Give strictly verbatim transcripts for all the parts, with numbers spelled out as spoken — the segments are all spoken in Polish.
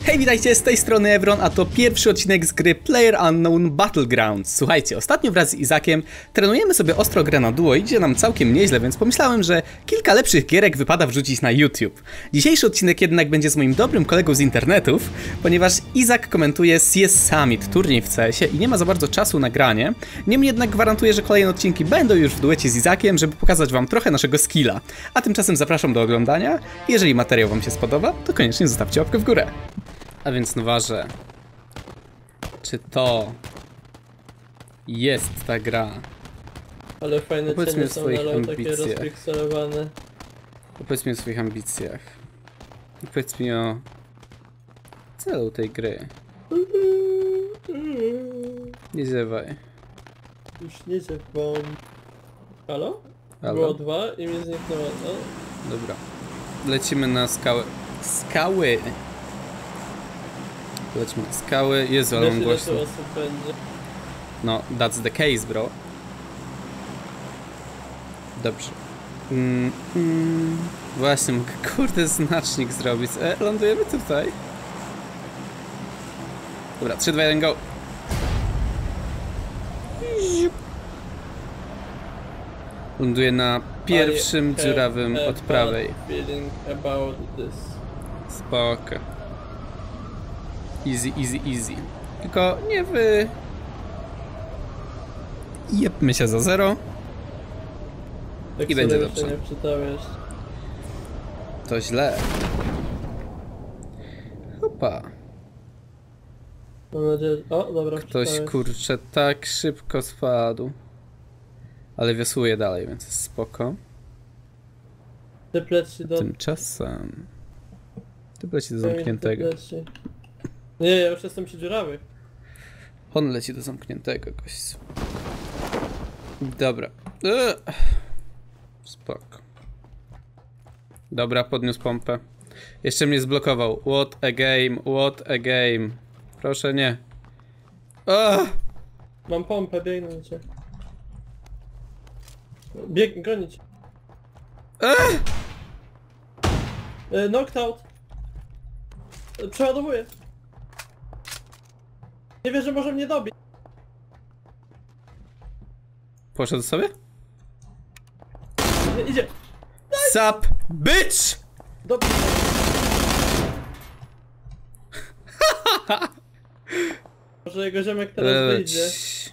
Hej, witajcie, z tej strony Evron, a to pierwszy odcinek z gry PlayerUnknown's Battlegrounds. Słuchajcie, ostatnio wraz z Izakiem trenujemy sobie ostro grę na duo, idzie nam całkiem nieźle, więc pomyślałem, że kilka lepszych gierek wypada wrzucić na YouTube. Dzisiejszy odcinek jednak będzie z moim dobrym kolegą z internetów, ponieważ Izak komentuje C S Summit, turniej w C S ie i nie ma za bardzo czasu na granie. Niemniej jednak gwarantuję, że kolejne odcinki będą już w duecie z Izakiem, żeby pokazać wam trochę naszego skilla. A tymczasem zapraszam do oglądania. Jeżeli materiał wam się spodoba, to koniecznie zostawcie łapkę w górę. A więc Nowarze, czy to jest ta gra? Ale fajne Opowiedz mi cienie o są swoich na low, takie ambicjach. rozpikselowane. Opowiedz mi o swoich ambicjach. Opowiedz mi o celu tej gry. Nie ziewaj. Już nie ziewam. Halo? Halo? Było dwa i mi zniknęło, no. Dobra. Lecimy na skały. Skały! Lecimy na skały. Jezu, ale Wiesz, mam ile głośno. tu osób będzie? No, that's the case, bro. Dobrze. Mm, mm, właśnie, mogę kurde znacznik zrobić. E, lądujemy tutaj. Dobra, trzy, dwa, jeden, go. Ląduję na pierwszym I dziurawym have a od prawej. bad feeling about this. Spoko. Easy, easy, easy. Tylko nie wy... Jebmy się za zero. Tak I będzie sobie dobrze. się nie przytawiasz. To źle. Hopa. Mam nadzieję, że... O, dobra, Ktoś przytałeś. kurczę tak szybko spadł. Ale wiosłuje dalej, więc jest spoko. Ty pleci do... Tymczasem... Ty leci do zamkniętego. Ty pleci. Nie, ja już jestem przy dziurawych. On leci do zamkniętego, gość. Dobra. Ugh. Spoko. Dobra, podniósł pompę. Jeszcze mnie zblokował. What a game, what a game. Proszę nie. Ugh. Mam pompę, biegnę na cię. Bieg, gonić. Ugh. E, knocked out. E, Przeładowuję. Nie wierzę, że może mnie dobić. Poszedł sobie? Nie, idzie. Sup, bitch! Dobić. Może jego ziomek teraz Eee, wyjdzie. ć-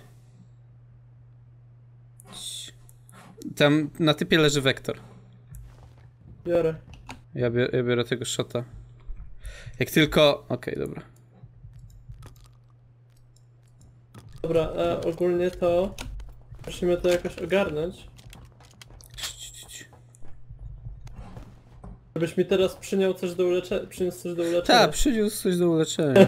ć- Tam na typie leży wektor. Biorę. Ja biorę, ja biorę tego shota. Jak tylko... Okej, dobra. Dobra, a ogólnie to... Musimy to jakoś ogarnąć. Ć- ć- ć. Żebyś mi teraz przyniósł coś do uleczenia. Przyniósł coś do uleczenia. Tak, przyniósł coś do uleczenia.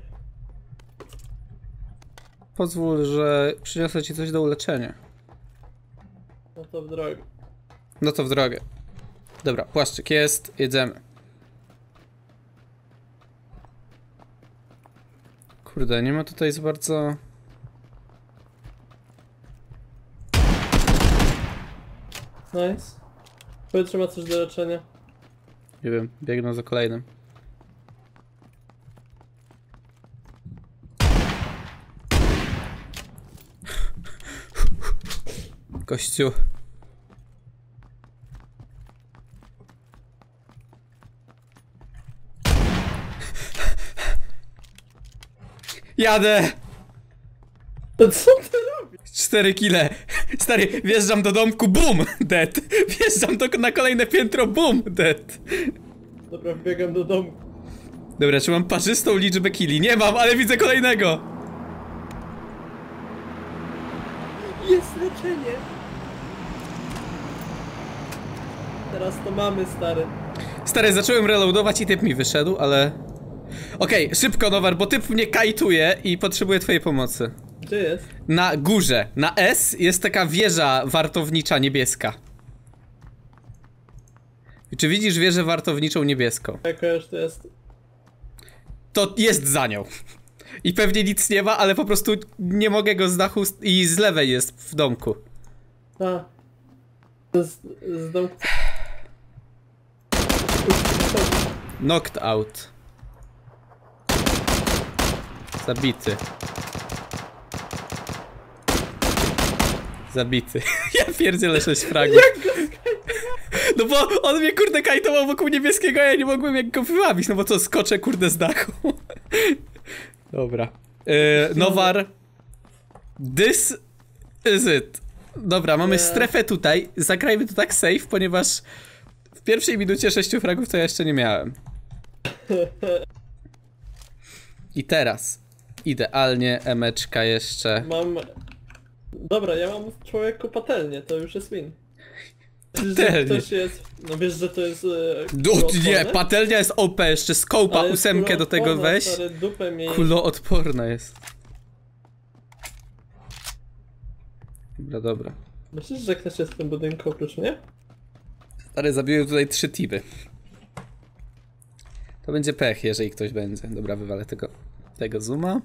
Pozwól, że przyniosę ci coś do uleczenia. No to w drogę. No to w drogę. Dobra, płaszczyk jest, jedziemy. Kurde, nie ma tutaj za bardzo... Nice. Powiedz, że ma coś do leczenia. Nie wiem, biegnę za kolejnym. Kościół. Jadę! To co ty robisz? Cztery kile. Stary, wjeżdżam do domku, boom, dead. Wjeżdżam do, na kolejne piętro, boom, dead. Dobra, wbiegam do domu. Dobra, czy mam parzystą liczbę killi? Nie mam, ale widzę kolejnego. Jest leczenie! Teraz to mamy, stary. Stary, zacząłem reloadować i typ mi wyszedł, ale... Okej, okay, szybko Nowar, bo typ mnie kajtuje i potrzebuje twojej pomocy. Gdzie jest? Na górze, na S jest taka wieża wartownicza niebieska. Czy widzisz wieżę wartowniczą niebieską? Jaka już to jest? To jest za nią. I pewnie nic nie ma, ale po prostu nie mogę go z dachu i z lewej jest w domku. A. Z, z domku. Knocked out. Zabity. Zabity. Ja pierdzielę sześć fragów. No bo on mnie kurde kajtował wokół niebieskiego, a ja nie mogłem jak go wyławić, no bo co, skoczę kurde z dachu. Dobra. Yy, Nowar. This is it. Dobra, mamy strefę tutaj. Zagrajmy to tak safe, ponieważ w pierwszej minucie sześciu fragów to ja jeszcze nie miałem. I teraz idealnie emeczka jeszcze. Mam... Dobra, ja mam w człowieku patelnię, to już jest win. Patelnię. Ktoś jest... No wiesz, że to jest... E, nie, patelnia jest O P, jeszcze skołpa, ósemkę do tego weź. Kuloodporna jest. Dobra, dobra. Myślisz, że ktoś jest w tym budynku oprócz mnie? Stary, zabiłem tutaj trzy teamy. To będzie pech, jeżeli ktoś będzie. Dobra, wywalę tego, tego zooma.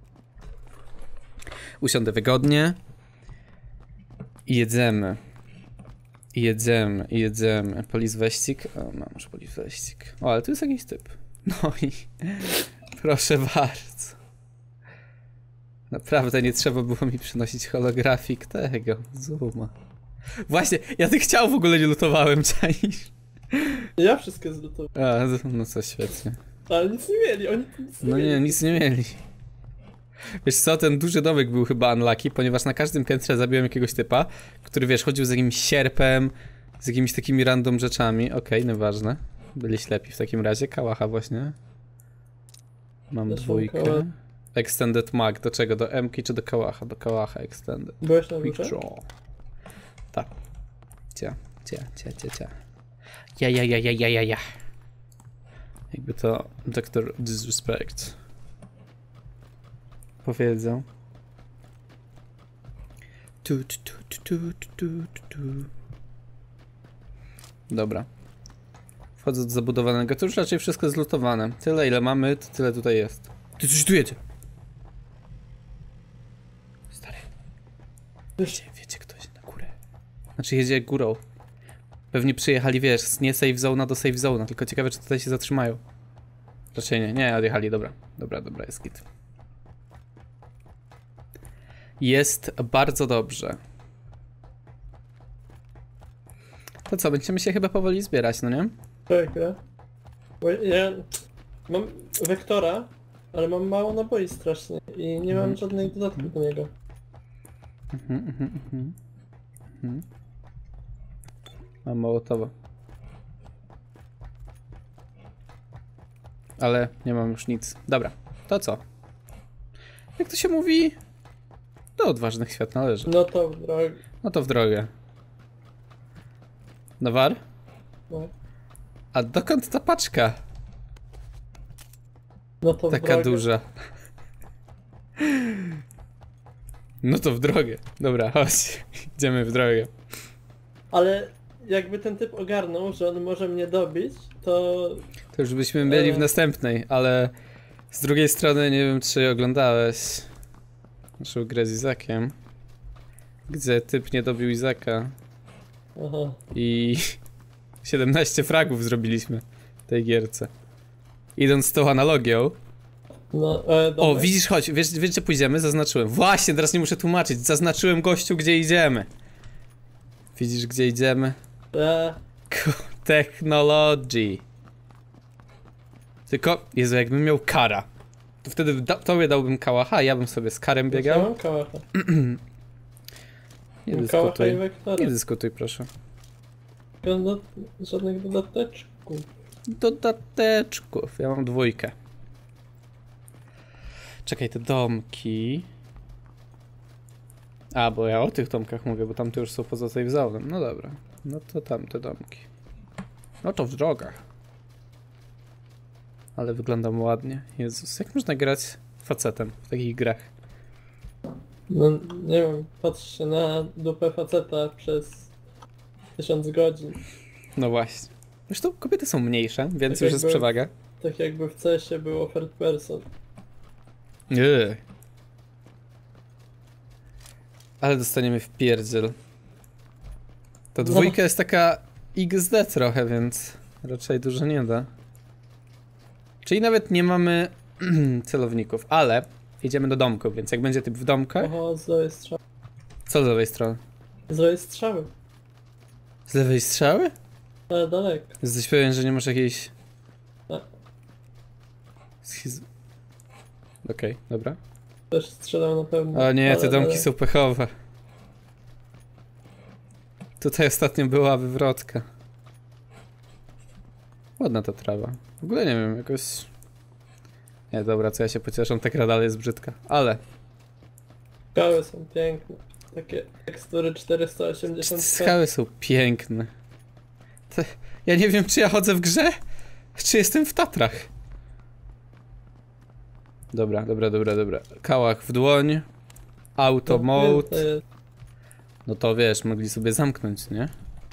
Usiądę wygodnie. I jedziemy. I jedziemy, i jedziemy. Police weścig. O, mam już police weścig. O, ale tu jest jakiś typ. No i... Proszę bardzo. Naprawdę nie trzeba było mi przynosić holografik tego zooma. Właśnie, ja tych ciał w ogóle nie lutowałem, czaisz? Ja wszystkie zlutowałem. A, no co, świetnie. Ale nic nie mieli, oni nic nie No mieli. nie, nic nie mieli. Wiesz co, ten duży domek był chyba unlucky, ponieważ na każdym piętrze zabiłem jakiegoś typa, który wiesz, chodził z jakimś sierpem, z jakimiś takimi random rzeczami. Okej, okay, nieważne. Byli ślepi w takim razie. Kałacha właśnie. Mam Też dwójkę. mam kała... Extended mag. Do czego? Do M-ki czy do kałacha? Do kałacha extended. Byłeś na Quick górze? draw. Tak. Cia, cia, cia, cia, cia. Ja, ja, ja, ja, ja, ja, ja. Jakby to doktor Disrespect powiedział. Tu, tu, tu, tu, tu, tu, tu. Dobra. Wchodzę do zabudowanego, to już raczej wszystko jest zlutowane. Tyle ile mamy, to tyle tutaj jest. Ty coś tu jedzie. Stary. Wiecie, wiecie ktoś na górę. Znaczy jedzie górą. Pewnie przyjechali, wiesz, z nie safe zona do safe zona, tylko ciekawe czy tutaj się zatrzymają. Raczej nie, nie, odjechali, dobra. Dobra, dobra, jest git. Jest bardzo dobrze. To co, będziemy się chyba powoli zbierać, no nie? Tak, ja. Bo ja mam wektora, ale mam mało naboi strasznie i nie mam żadnych dodatków do niego. Mhm, mhm, mhm. Mhm. Mam mołotowa. Ale nie mam już nic. Dobra, to co? Jak to się mówi? Do odważnych świat należy. No to drogi. No to w drogę. Nowar? No. A dokąd ta paczka? No to w Taka drogę. duża. No to w drogę. Dobra, chodź. Idziemy w drogę. Ale jakby ten typ ogarnął, że on może mnie dobić, to... To już byśmy byli w E. następnej, ale z drugiej strony nie wiem czy oglądałeś naszą grę z Izakiem, gdzie typ nie dobił Izaka Aha. i siedemnaście fragów zrobiliśmy w tej gierce. Idąc z tą analogią. No, e, dobra. O, widzisz, chodź, wiesz, wiesz gdzie pójdziemy? Zaznaczyłem. Właśnie, teraz nie muszę tłumaczyć. Zaznaczyłem gościu, gdzie idziemy. Widzisz, gdzie idziemy? E, Technology. Tylko, Jezu, jakbym miał kara, to wtedy da tobie dałbym kałacha, a ja bym sobie z karem ja biegał. mam kałacha. Nie Mam kałacha dyskutuj. i wektora. Nie dyskutuj, proszę. Do, żadnych dodateczków. Dodateczków. Ja mam dwójkę. Czekaj, te domki. A, bo ja o tych domkach mówię, bo tamte już są poza safe zone'em. No dobra. No to tamte domki. No to w drogach. Ale wyglądam ładnie. Jezus, jak można grać facetem w takich grach? No nie wiem, patrz się na dupę faceta przez tysiąc godzin. No właśnie. Zresztą kobiety są mniejsze, więc Tak już jest jakby- przewaga. Tak jakby w C S-ie było third person. Yy. Ale dostaniemy w pierdziel. Ta dwójka jest taka X D trochę, więc raczej dużo nie da. Czyli nawet nie mamy celowników, ale idziemy do domku, więc jak będzie typ w domkach... Oho, z lewej strzały. Co z lewej strony? Z lewej strzały. Z lewej strzały? Ale daleko. Jesteś pewien, że nie masz jakiejś... A. Schiz... Okej, okay, dobra. Też strzelał na pewno. O nie, te ale, domki ale... są pechowe. Tutaj ostatnio była wywrotka. Ładna ta trawa. W ogóle nie wiem, jakoś... Nie, dobra, co ja się pocieszam, ta gra dalej jest brzydka, ale... Skały są piękne. Takie tekstury czterysta osiemdziesiąt p. Skały są piękne. To... Ja nie wiem, czy ja chodzę w grze, czy jestem w Tatrach. Dobra, dobra, dobra, dobra. Kałach w dłoń. Auto mode. No to wiesz, mogli sobie zamknąć, nie?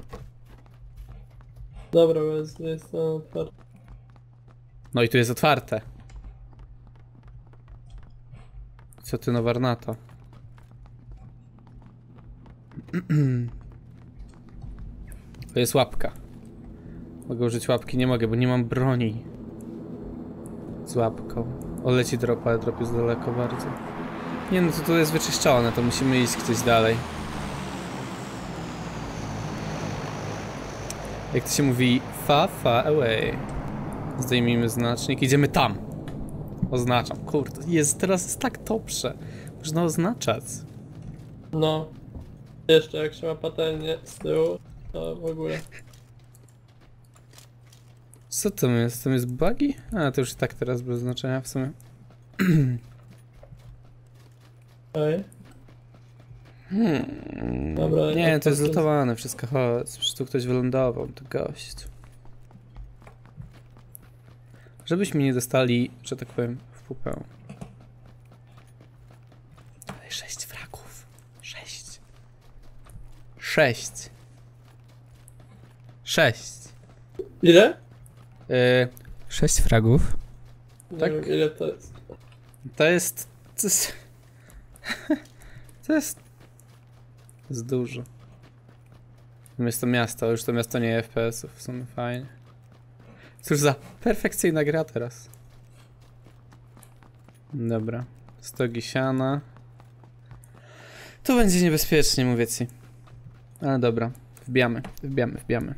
Dobra, bo jest, jest to otwarte. No i tu jest otwarte. Co ty no warnata? To jest łapka. Mogę użyć łapki? Nie mogę, bo nie mam broni. Z łapką. O, leci drop, ale drop jest daleko bardzo. Nie no, to tu jest wyczyszczone, to musimy iść gdzieś dalej. Jak to się mówi? Far, far away. Zdejmijmy znacznik, idziemy tam. Oznaczam, kurde, jest, teraz jest tak dobrze. Można oznaczać. No. Jeszcze jak się ma patelnię z tyłu, to w ogóle. Co tam jest? Tam jest bugi? A, to już i tak teraz bez znaczenia w sumie. Ej. Hmm. Dobra, Nie, to jest zlutowane wszystko, chodź. Przecież tu ktoś wylądował, to gość. Żebyśmy nie dostali, że tak powiem, w pupę. Ale sześć wragów. Sześć. Sześć. Sześć. Ile? Yy, sześć fragów. Nie Tak? wiem, ile to jest. To jest... To jest... To jest... To jest dużo. Jest to miasto, już to miasto nie F P S-ów, w sumie fajnie. Cóż za perfekcyjna gra teraz. Dobra. Stogi siana. Tu będzie niebezpiecznie, mówię ci. Ale dobra. Wbijamy, wbijamy, wbijamy.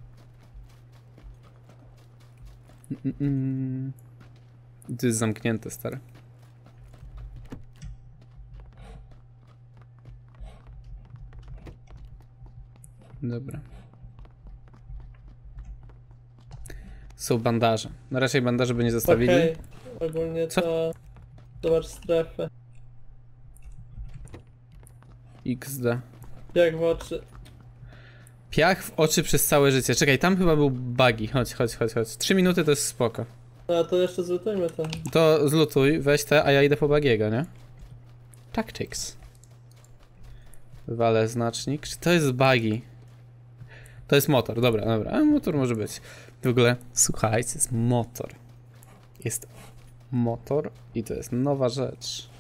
Mm -mm. To jest zamknięte, stare. Dobra. Są bandaże. No raczej bandaże by nie zostawili. Okej, okay. Ogólnie Co? to... Zobacz strefę. X D. Jak w oczy. Piach w oczy przez całe życie. Czekaj, tam chyba był buggy. Chodź, chodź, chodź, chodź. Trzy minuty to jest spoko. No a to jeszcze zlutujmy to. To zlutuj, weź te, a ja idę po bagiego, nie? Tactics. Walę znacznik. Czy to jest buggy? To jest motor, dobra, dobra. A motor może być. W ogóle, słuchajcie, jest motor. Jest motor i to jest nowa rzecz.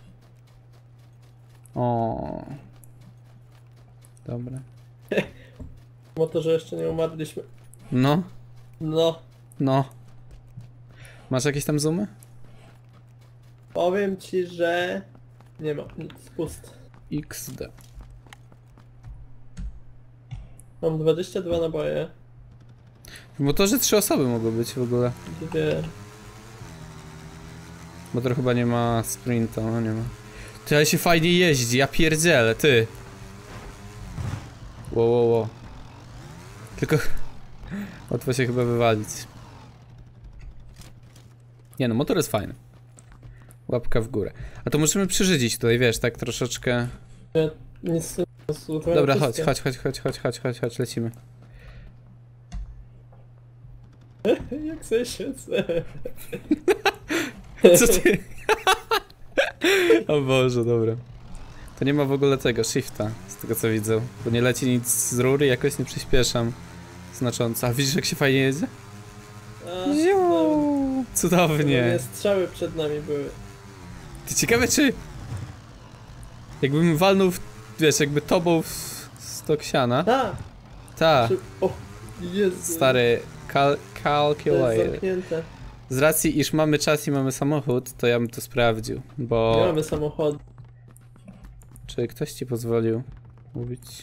O. Dobra. W motorze jeszcze nie umarliśmy. No, No. no. Masz jakieś tam zoomy? Powiem ci, że... Nie ma, nic, pust. X D. Mam dwadzieścia dwa naboje. W motorze trzy osoby mogą być w ogóle. Dwie. Motor chyba nie ma sprinta, no nie ma. Ty, ale się fajnie jeździ, ja pierdzielę, ty. Wow, wow, wow. Tylko... Łatwo się chyba wywalić. Nie no, motor jest fajny. Łapka w górę. A to możemy przyrzydzić tutaj, wiesz, tak troszeczkę... Ja nic nie zlutowałem. Dobra, chodź, wszystkie. chodź, chodź, chodź, chodź, chodź, chodź, chodź, lecimy. Jak sobie siedzę. Co ty? O Boże, dobra. To nie ma w ogóle tego shifta, z tego co widzę. Bo nie leci nic z rury, jakoś nie przyspieszam znacząco. A widzisz jak się fajnie jedzie? A, Ziu, cudownie. nie, strzały przed nami były. Ty ciekawe czy... Jakbym walnął, w, wiesz, jakby tobą w stok siana. Tak! Ta, Czy... O, Jezu. stary, cal To jest calculator. zamknięte. z racji iż mamy czas i mamy samochód, to ja bym to sprawdził, bo... Nie mamy samochodu. Czy ktoś ci pozwolił mówić?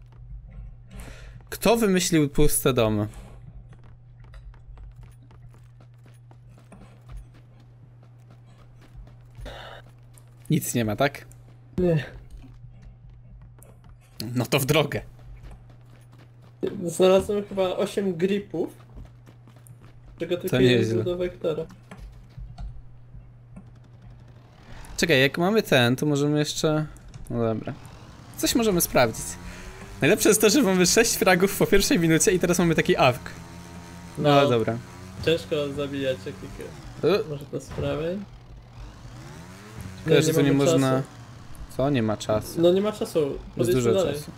Kto wymyślił puste domy? Nic nie ma, tak? Nie. No to w drogę. Znalazłem chyba osiem gripów. Czego tylko nieźle. jeden do Wektora. Czekaj, jak mamy ten, to możemy jeszcze... No dobra. Coś możemy sprawdzić. Najlepsze jest to, że mamy sześć fragów po pierwszej minucie i teraz mamy taki awk. No, no dobra. Ciężko zabijać jakiego. Uh. Może to z prawej? Tylko, że tu nie mamy można... czasu. Co? Nie ma czasu. No nie ma czasu. Jest Podejdźmy dużo dalej. czasu.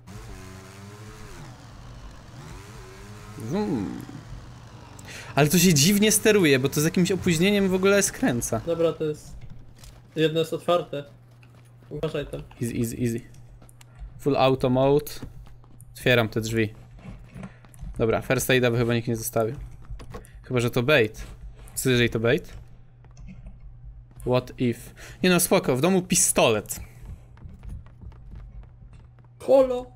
Wum. Ale to się dziwnie steruje, bo to z jakimś opóźnieniem w ogóle skręca. Dobra, to jest... Jedno jest otwarte. Uważaj tam. Easy, easy, easy. Full auto mode. Otwieram te drzwi. Dobra, first aida by chyba nikt nie zostawił. Chyba, że to bait. Co jeżeli to bait? What if? Nie no, spoko, w domu pistolet. Holo!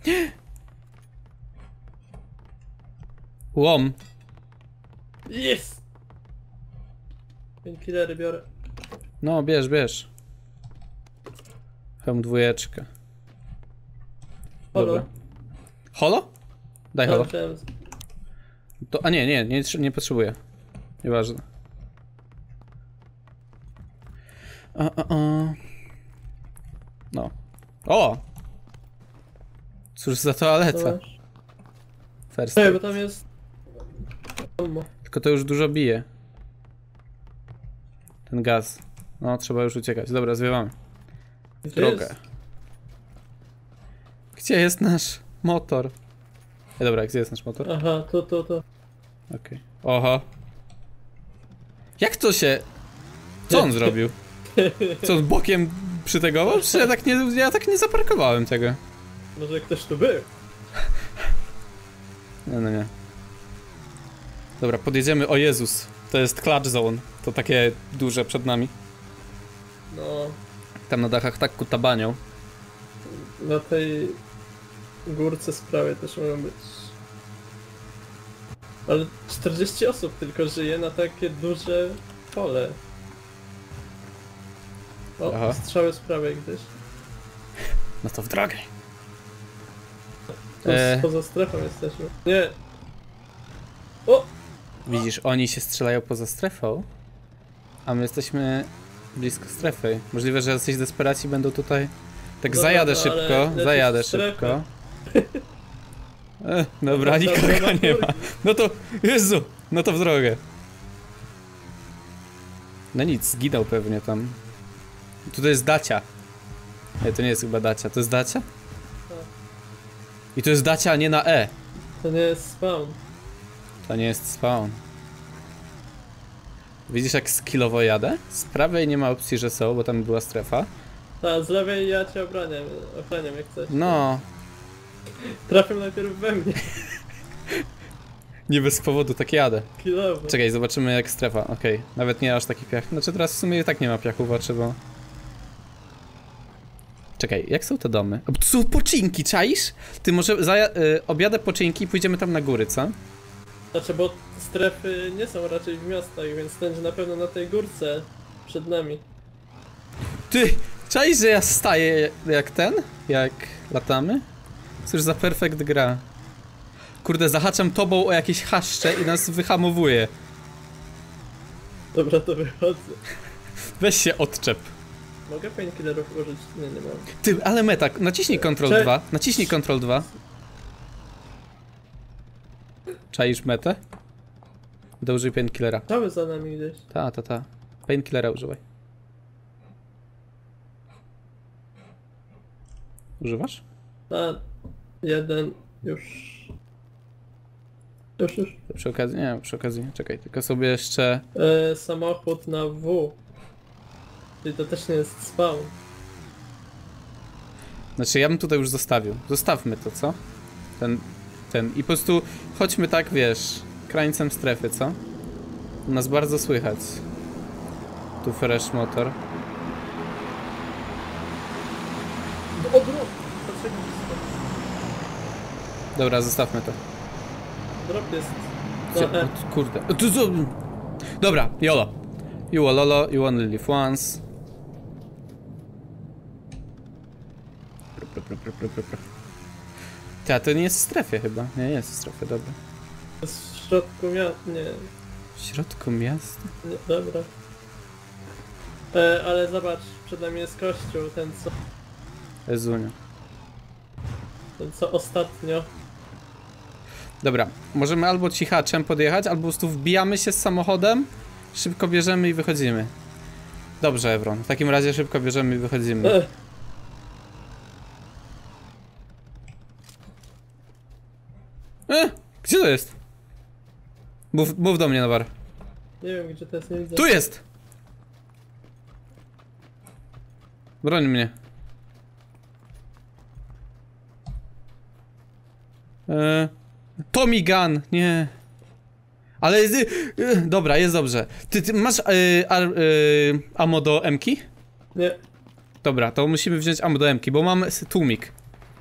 Łom. Jest! Painkillery biorę. No, bierz, bierz. Hełm dwójeczkę. Holo. Dobra. Holo? Daj holo. Chciałem... To, a nie, nie, nie, nie potrzebuję. Nieważne. A, a, a. No. O! Cóż za toaleta. Zobacz. First Ej, aid. bo tam jest... Ammo. Tylko to już dużo bije. Ten gaz. No, trzeba już uciekać. Dobra, zwiewamy. Gdzie Drogę. jest? Gdzie jest nasz motor? Ej, dobra, gdzie jest nasz motor? Aha, to, to, to. Okej. Okay. Oho. Jak to się... Co on zrobił? Co, on bokiem przytegował? Przecież ja tak nie, ja tak nie zaparkowałem tego. Może ktoś tu był? Nie, no nie. Dobra, podjedziemy. O Jezus. To jest clutch zone. To takie duże przed nami. No... Tam na dachach tak kutabanią. Na tej... górce z prawej też mogą być... Ale czterdzieści osób tylko żyje na takie duże pole. O, Aha. strzały z prawej gdzieś. No to w drogę. Tu E. poza strefą jesteśmy. Nie! O! Widzisz, oni się strzelają poza strefą, a my jesteśmy blisko strefy. Możliwe, że jacyś desperaci będą tutaj... Tak Dobra, zajadę no, szybko, ale lecisz zajadę w strefę. szybko. E, dobra, Dobra, nikogo dobra, nie ma. kurwa. No to, Jezu, no to w drogę. No nic, zginął pewnie tam. Tutaj jest Dacia. Nie, to nie jest chyba Dacia, to jest Dacia? I to jest Dacia, a nie na E. To nie jest spawn. To nie jest spawn. Widzisz jak skillowo jadę? Z prawej nie ma opcji, że są, bo tam była strefa. A z lewej ja cię obraniam, ochraniam jak chcesz. No, Trafię najpierw we mnie. nie bez powodu tak jadę. Kilowo. Czekaj, zobaczymy jak strefa, okej. Okay. Nawet nie aż taki piach. Znaczy teraz w sumie i tak nie ma piachu w oczy, bo... Czekaj, jak są te domy? O, tu są poczynki, czaisz? Ty może za, y, objadę poczynki i pójdziemy tam na góry, co? Znaczy, bo strefy nie są raczej w miastach, więc będzie na pewno na tej górce przed nami. Ty, czaisz, że ja staję jak ten? Jak latamy? Cóż za perfekt gra. Kurde, zahaczam tobą o jakieś haszcze i nas wyhamowuje. Dobra, to wychodzę. Weź się odczep. Mogę painkillerów użyć? Nie, nie mam. Ty, ale meta, naciśnij kontrol Cze- dwa. Naciśnij kontrol dwa. Czaisz metę? To użyj painkillera. Cały za nami gdzieś. Ta, ta, ta. Painkillera używaj. Używasz? A, jeden, już. Już, już. Przy okazji, nie, przy okazji, czekaj, tylko sobie jeszcze... E, samochód na W. Czyli to też nie jest spawn. Znaczy ja bym tutaj już zostawił. Zostawmy to, co? Ten, ten. I po prostu chodźmy tak, wiesz, krańcem strefy, co? Nas bardzo słychać. Tu fresh motor. O, drop! Patrzcie, blisko. Dobra, zostawmy to. Drop jest. Gdzie- No, e. o, kurde. O, tu, tu. Dobra, YOLO. You a lolo, you only live once. Ta, to nie jest w strefie chyba. Nie, nie jest w strefie, dobra. Jest w środku miasta. Nie, W środku miasta? nie, dobra. E, ale zobacz, przed nami jest kościół, ten co, Ezunio. ten co ostatnio. Dobra, możemy albo cichaczem podjechać, albo po prostu wbijamy się z samochodem, szybko bierzemy i wychodzimy. Dobrze, Evron, w takim razie szybko bierzemy i wychodzimy. E, E, gdzie to jest? Mów, mów do mnie, Nowar. nie wiem gdzie to jest, nie widzę. Tu jest! Broń mnie. E, Tommy Gun, nie. Ale jest, e, dobra, jest dobrze. Ty, ty masz e, ar, e, ammo do M-ki? Nie, Dobra, to musimy wziąć ammo do M-ki, bo mam s- tłumik.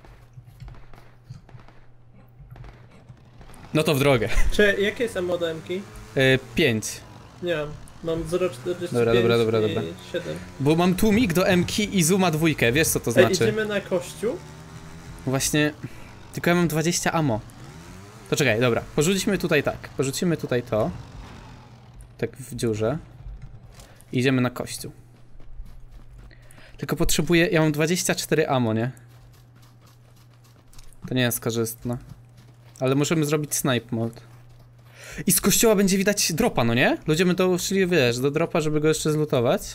No to w drogę. czy jakie jest ammo do M-ki? E, pięć. Nie mam. Mam zero przecinek czterdzieści pięć Dobra, dobra, dobra, i dobra. siedem. Bo mam tłumik do M-ki i zooma dwójkę, wiesz co to Ej, znaczy? idziemy na kościół? Właśnie, tylko ja mam dwadzieścia ammo. To czekaj, dobra, porzucimy tutaj tak, porzucimy tutaj to. Tak w dziurze. Idziemy na kościół. Tylko potrzebuję, ja mam dwadzieścia cztery ammo, nie? To nie jest korzystne. Ale możemy zrobić snipe mode. I z kościoła będzie widać dropa, no nie? Ludzie będą szli, wiesz, do dropa, żeby go jeszcze zlutować.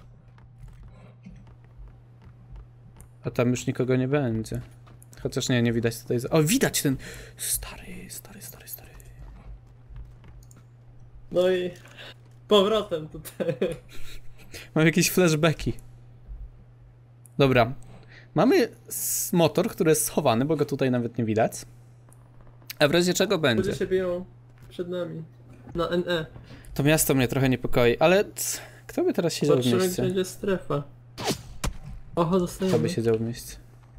A tam już nikogo nie będzie. Chociaż nie, nie widać tutaj. O, widać ten stary, stary, stary, stary. No i powrotem tutaj. Mam jakieś flashbacki. Dobra. Mamy s- motor, który jest schowany, bo go tutaj nawet nie widać. A w razie czego będzie? Ludzie się biją przed nami. Na N E. To miasto mnie trochę niepokoi, ale c- kto by teraz siedział w Patrzymy gdzie mieście? będzie strefa. Oho, dostajemy. Kto by siedział w mieście?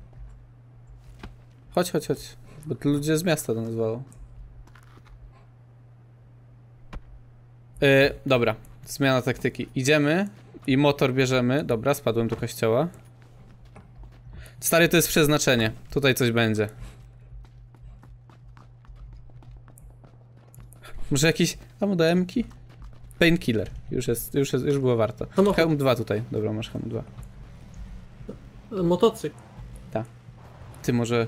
Chodź, chodź, chodź. Bo tu ludzie z miasta do nas walą. Yy, dobra. Zmiana taktyki. Idziemy i motor bierzemy. Dobra, spadłem do kościoła. Stary, to jest przeznaczenie. Tutaj coś będzie. Może jakiś... Tam do M-ki? Painkiller. Już jest, już jest, już było warto. Samochód. Hełm dwa tutaj. Dobra, masz hełm dwa. Motocykl. Ty może...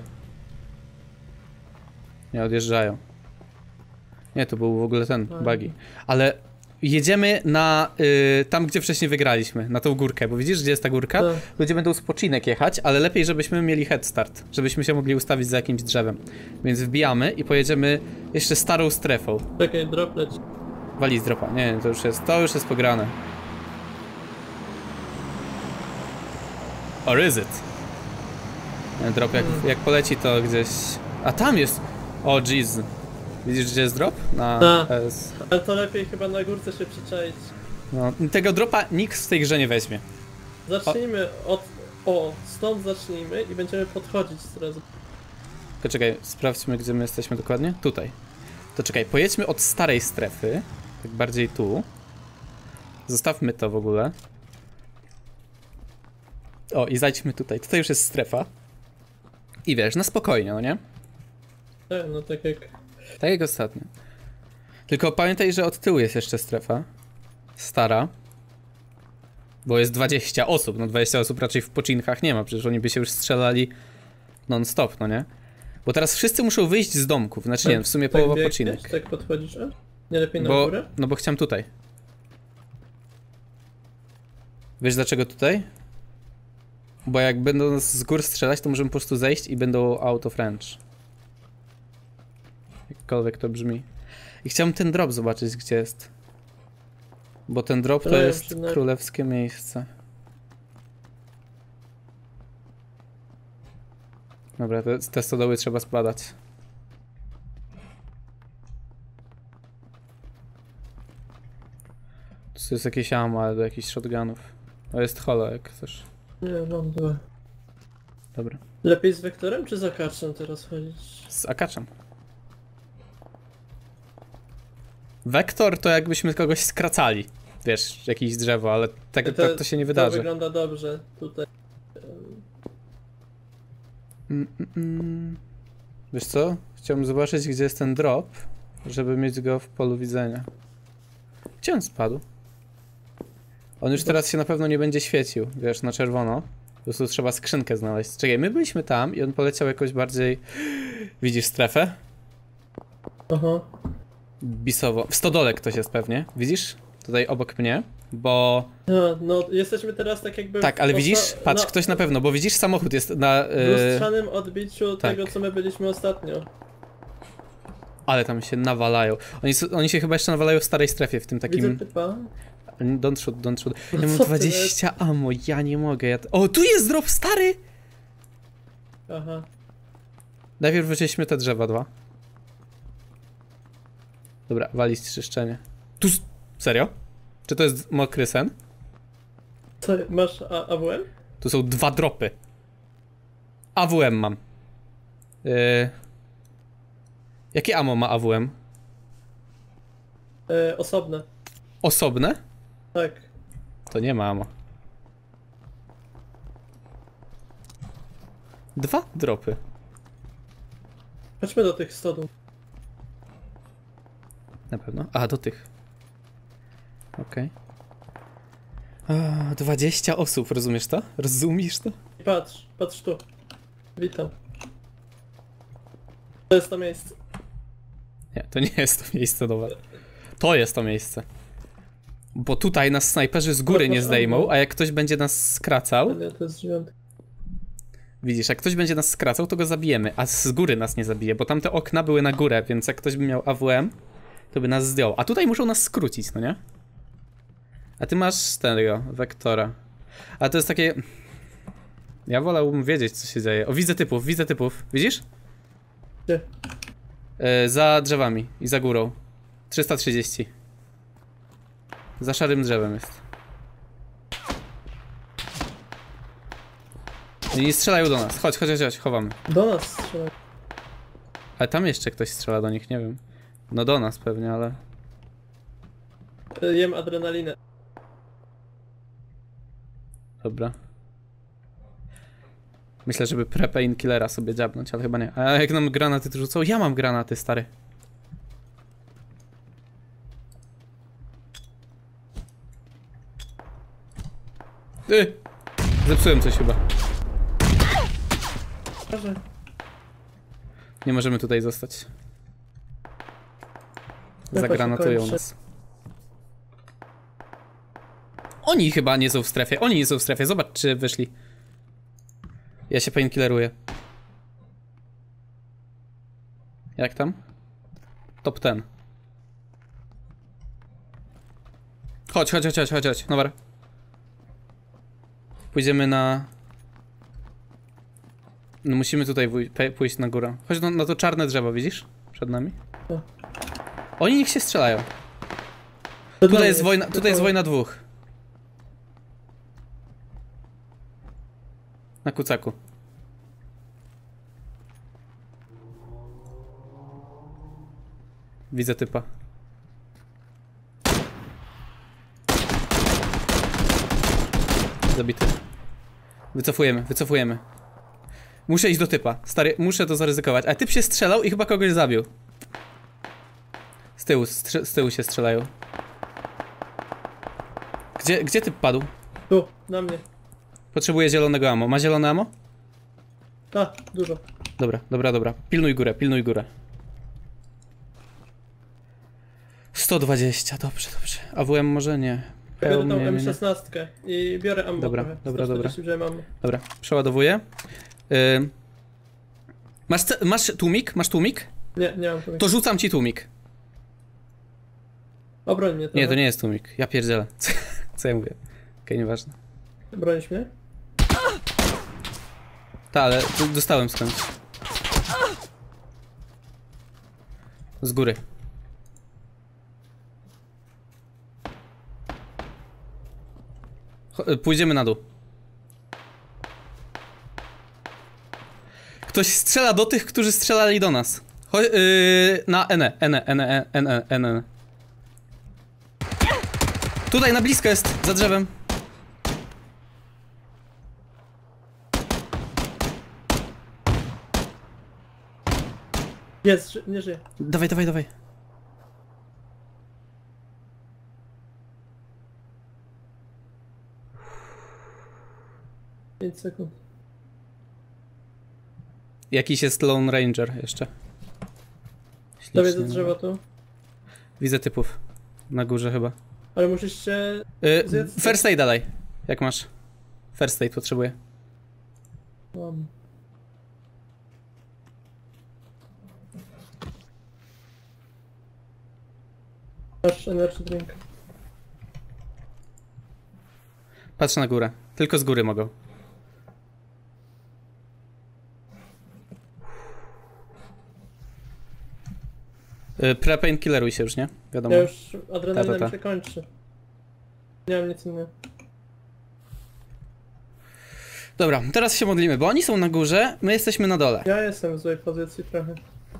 Nie, odjeżdżają. Nie, to był w ogóle ten, Fajnie. buggy. Ale jedziemy na... Y, tam, gdzie wcześniej wygraliśmy. Na tą górkę, bo widzisz, gdzie jest ta górka? Tak. Ludzie będą z pocinek jechać, ale lepiej, żebyśmy mieli head start. Żebyśmy się mogli ustawić za jakimś drzewem. Więc wbijamy i pojedziemy jeszcze starą strefą. Czekaj, drop leci. Wali z dropa. Nie, to już jest, to już jest pograne. Or is it? Nie, drop jak, Hmm. jak poleci to gdzieś... A tam jest! O jeez. Widzisz, gdzie jest drop? Na Tak. S. Ale to lepiej chyba na górce się przyczaić. No, tego dropa nikt w tej grze nie weźmie. Zacznijmy od... O, stąd zacznijmy i będziemy podchodzić coraz. Tylko czekaj, sprawdźmy, gdzie my jesteśmy dokładnie. Tutaj. To czekaj, pojedźmy od starej strefy. Tak bardziej tu. Zostawmy to w ogóle. O, i zajdźmy tutaj. Tutaj już jest strefa. I wiesz, na spokojnie, no nie? Tak, no tak jak... Tak jak ostatnio. Tylko pamiętaj, że od tyłu jest jeszcze strefa. Stara. Bo jest dwadzieścia osób. No dwadzieścia osób raczej w pocinkach nie ma. Przecież oni by się już strzelali non-stop, no nie? Bo teraz wszyscy muszą wyjść z domków. Znaczy nie, w sumie tak połowa biegniesz, pocinek. Tak podchodzisz, a? Nie lepiej na Bo, górę? no bo chciałem tutaj. Wiesz dlaczego tutaj? Bo jak będą nas z gór strzelać, to możemy po prostu zejść i będą out of range. Jakkolwiek to brzmi. I chciałem ten drop zobaczyć, gdzie jest. Bo ten drop to Ale jest przynajmniej- królewskie miejsce. Dobra, te, te stodoły trzeba spadać. To jest jakieś ammo, ale do jakichś shotgunów. To jest holo, jak chcesz. Nie, mam dwa. Dobra. Lepiej z wektorem czy z akaczem teraz chodzić? Z akaczem. Wektor to jakbyśmy kogoś skracali. Wiesz, jakieś drzewo, ale tak to, tak to się nie wydarzy. To wygląda dobrze tutaj. Mm, mm, mm. Wiesz co? Chciałbym zobaczyć, gdzie jest ten drop, żeby mieć go w polu widzenia. Gdzie on spadł? On już teraz się na pewno nie będzie świecił, wiesz, na czerwono. Po prostu trzeba skrzynkę znaleźć. Czekaj, my byliśmy tam i on poleciał jakoś bardziej... Widzisz strefę? Aha. Bisowo. W stodole ktoś jest pewnie. Widzisz? Tutaj obok mnie, bo... A, no, jesteśmy teraz tak jakby... Tak, ale w widzisz? osta- Patrz, na- ktoś na pewno, bo widzisz, samochód jest na... W Yy... lustrzanym odbiciu tak. tego, co my byliśmy ostatnio. Ale tam się nawalają. Oni, s- oni się chyba jeszcze nawalają w starej strefie, w tym Widzę takim... typa. Don't shoot, don't shoot. Ja No mam co ty, dwadzieścia ammo, ja nie mogę. Ja t- o, tu jest drop stary! Aha. Najpierw wyczyśmy te drzewa dwa. Dobra, walić czyszczenie. Tu... s- Serio? Czy to jest mokry sen? Co, masz A- AWM? Tu są dwa dropy. A W M mam. Yy... Jakie ammo ma A W M? E, osobne. Osobne? Tak. To nie ma ammo. Dwa dropy. Chodźmy do tych stodół. Na pewno. A, do tych. Okej. Okay. dwadzieścia osób, rozumiesz to? Rozumiesz to? I patrz, patrz tu. Witam. To jest to miejsce. Nie, to nie jest to miejsce nowe. To jest to miejsce. Bo tutaj nas snajperzy z góry nie zdejmą, a jak ktoś będzie nas skracał... Nie, to jest dziewiątka. Widzisz, jak ktoś będzie nas skracał, to go zabijemy, a z góry nas nie zabije, bo tamte okna były na górę, więc jak ktoś by miał A W M, to by nas zdjął. A tutaj muszą nas skrócić, no nie? A ty masz tego, wektora. A to jest takie... Ja wolałbym wiedzieć, co się dzieje. O, widzę typów, widzę typów. Widzisz? Gdzie? Yy, za drzewami i za górą. trzysta trzydzieści. Za szarym drzewem jest. I nie strzelają do nas. Chodź, chodź, chodź, chodź, chowamy. Do nas strzela. Ale tam jeszcze ktoś strzela do nich, nie wiem. No do nas pewnie, ale... E, Jem adrenalinę. Dobra. Myślę, żeby prepę Inkillera sobie dziabnąć, ale chyba nie. A jak nam granaty to rzucą? Ja mam granaty, stary. Ty! Zepsułem coś chyba. Proszę. Nie możemy tutaj zostać. Ja Zagranatują kończę. nas. Oni chyba nie są w strefie. Oni nie są w strefie. Zobacz, czy wyszli. Ja się painkilleruję. Jak tam? Top ten. Chodź, chodź, chodź, chodź, chodź, chodź. Dobra. Pójdziemy na... No musimy tutaj wuj- pójść na górę. Chodź na, na to czarne drzewo, widzisz? Przed nami. No. Oni niech się strzelają. Przed nami Tutaj jest wojna, tutaj jest tylko- wojna dwóch. Na kucaku. Widzę typa. Zabity. Wycofujemy, wycofujemy. Muszę iść do typa. Stary, muszę to zaryzykować. A typ się strzelał i chyba kogoś zabił. Z tyłu, strze- z tyłu się strzelają. Gdzie, gdzie typ padł? Tu, na mnie. Potrzebuję zielonego ammo. Ma zielone ammo? A, dużo. Dobra, dobra, dobra. Pilnuj górę, pilnuj górę. sto dwadzieścia, dobrze, dobrze. A W M może nie. Biorę tą Pełnie, nie, M nie. szesnaście i biorę ammo Dobra, trochę. dobra, sto dobra. czterdzieści wziąłem ammo. Dobra, przeładowuję. Ym. Masz, ce- masz tłumik? Masz tłumik? Nie, nie mam tu. To rzucam ci tłumik. Obroń mnie trochę. Nie, to nie jest tłumik. Ja pierdzielę. Co, co ja mówię? Okej, okay, nieważne. Bronisz mnie? Ta, ale d- dostałem skądś. Z góry. Cho- Pójdziemy na dół. Ktoś strzela do tych, którzy strzelali do nas. Cho yy, na N, N, N, N, N, N, N. Tutaj na blisko jest, za drzewem. Jest, ży- nie żyje. Dawaj, dawaj, dawaj. pięć sekund. Jakiś jest Lone Ranger jeszcze. Tobie Śliczny, do drzewa tu. Widzę typów. Na górze chyba. Ale musisz się... Yy, Zjedz- first aid dalej. Jak masz? First aid potrzebuję. Mam. Masz energy drink. Patrzę na górę. Tylko z góry mogą. Yy, Pre-painkilleruj się już, nie? Wiadomo. Ja już adrenalina Ta, ta, ta. mi się kończy. Nie mam nic innego. Dobra, teraz się modlimy, bo oni są na górze, my jesteśmy na dole. Ja jestem w złej pozycji trochę.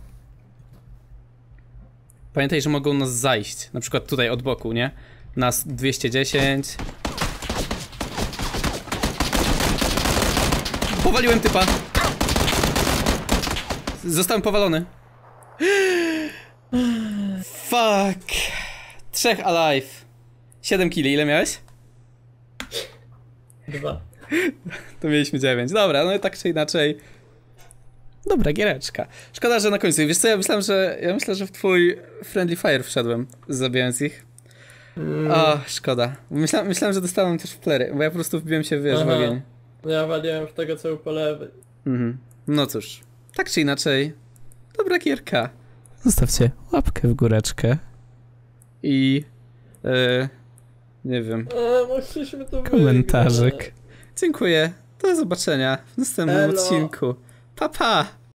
Pamiętaj, że mogą nas zajść. Na przykład tutaj od boku, nie? Nas dwieście dziesięć. Powaliłem typa. Zostałem powalony. Fuck. Trzech alive. Siedem killi, ile miałeś? Dwa. To mieliśmy dziewięć. Dobra, no i tak czy inaczej. Dobra, giereczka. Szkoda, że na końcu. Wiesz co, ja myślałem, że. Ja myślę, że w twój Friendly Fire wszedłem, zabijając ich. Mm. O, szkoda. Myślałem, myślałem, że dostałem też w plery, bo ja po prostu wbiłem się, wiesz, w Aha. ogień. Ja waliłem w tego co był po lewej. Mhm. No cóż, tak czy inaczej, dobra gierka. Zostawcie łapkę w góreczkę. I... E, nie wiem, A, mogliśmy to komentarzyk. wygrać. Dziękuję, do zobaczenia w następnym Elo. odcinku. Pa, pa!